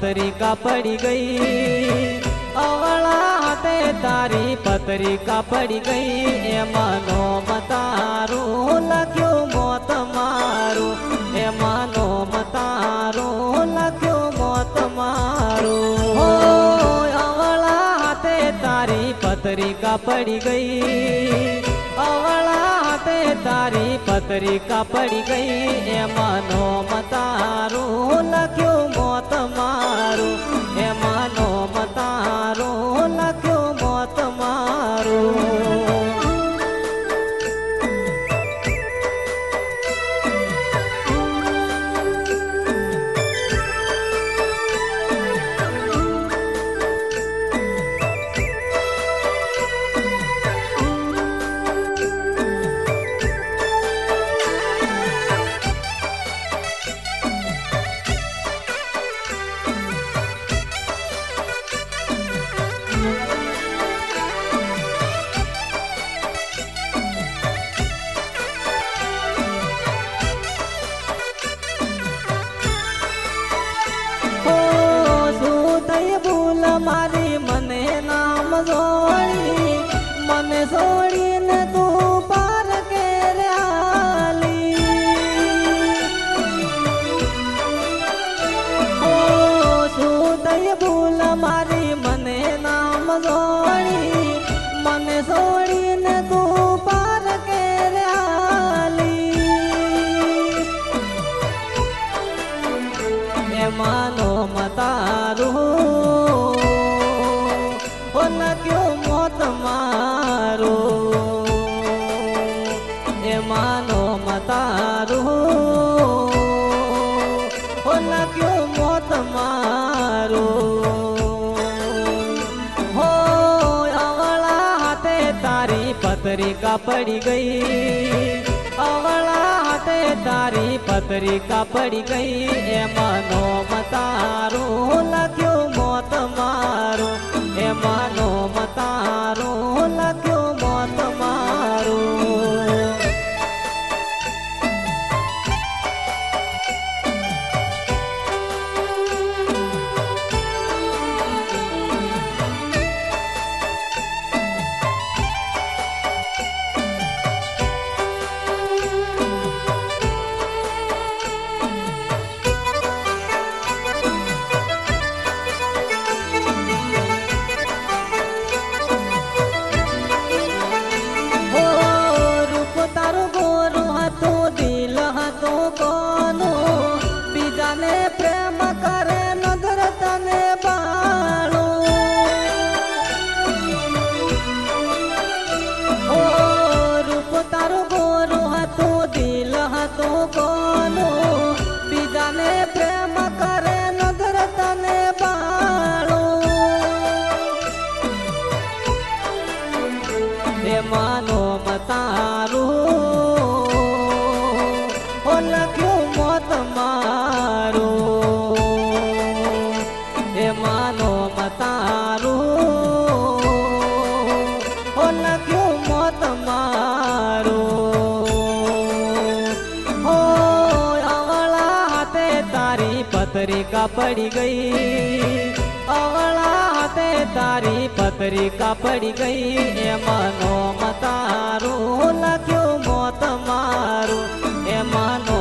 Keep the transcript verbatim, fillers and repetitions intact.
पत्रिका पड़ी गई, अवला हाथे तारी पत्रिका पड़ी गई। ए मानो मतारू लख्यो मोत मारू, ए मानो मतारू लख्यो मोत मारू। हो अवला हाथे तारी पत्रिका पड़ी गई, अवला हाथे तारी पत्रिका पड़ी गई। ए मानो मतारू लख्यो मोत मारू, ए मानो मतारू लख्यो मोत मारू। मारी मने नाम जोड़ी, मने जोड़ी ने तू पार के रही। ओ सुदय भूल मारी मने नाम जोड़ी, मने जोड़ी ने तू पार के रही। ए मानो मतारू लख्यो मोत मारो, ए मानो मतारू लख्यो मोत मारो। हो अवला हाथे तारी पत्रिका पड़ी गई, अवला हाथे तारी पत्रिका पड़ी गई। ए मानो मतारू लख्यो मोत मारो, ए मानो मतारू लख्यो मोत मारू। प्रेम करे नजर तने बाणो, ओ रूप तारो गोरो हाथो दिल हाथो कोनो, बीजा ने प्रेम करे नजर तने बाणो। ए मानो मतारू ओ लख्यो मोत मारो, ए मानो मतारू ओ लख्यो मोत मारो। हो अवला हाथे तारी पत्रिका पड़ी गई, अवला हाथे तारी पत्रिका पड़ी गई। ए मानो मतारू लख्यो मोत मारो, ए मानो